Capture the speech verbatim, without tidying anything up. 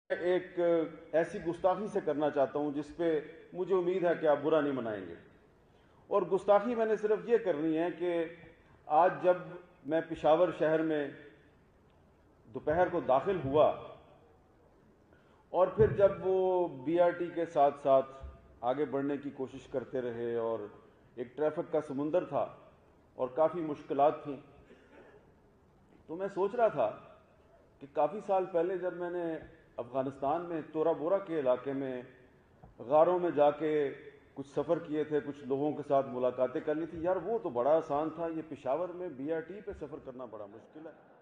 ایک ایسی گستاخی سے کرنا چاہتا ہوں جس پہ مجھے امید ہے کہ آپ برا نہیں منائیں گے. اور گستاخی میں نے صرف یہ کرنی ہے کہ آج جب میں پشاور شہر میں دوپہر کو داخل ہوا اور پھر جب وہ بی آر ٹی کے ساتھ ساتھ آگے بڑھنے کی کوشش کرتے رہے اور ایک ٹریفک کا سمندر تھا اور کافی مشکلات تھیں، تو میں سوچ رہا تھا کہ کافی سال پہلے جب میں نے افغانستان میں تورا بورا کے علاقے میں غاروں میں جا کے کچھ سفر کیے تھے، کچھ لوگوں کے ساتھ ملاقاتیں کرنی تھی، یار وہ تو بڑا آسان تھا. یہ پشاور میں بی آر ٹی پہ سفر کرنا بڑا مشکل ہے.